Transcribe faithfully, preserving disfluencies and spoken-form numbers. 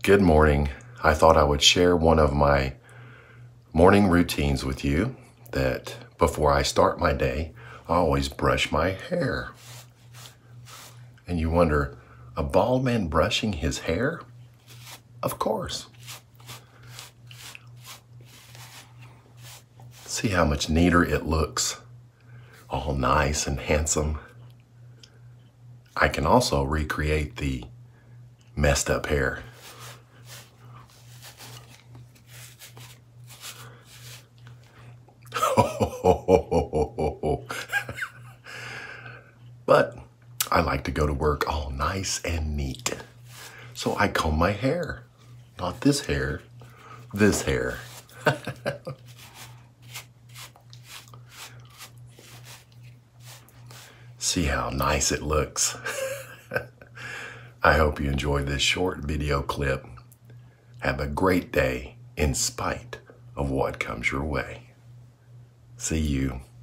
Good morning. I thought I would share one of my morning routines with you that before I start my day, I always brush my hair. And you wonder, a bald man brushing his hair? Of course. See how much neater it looks, all nice and handsome. I can also recreate the messed up hair. But I like to go to work all nice and neat. So I comb my hair. Not this hair, this hair. See how nice it looks. I hope you enjoyed this short video clip. Have a great day in spite of what comes your way. See you.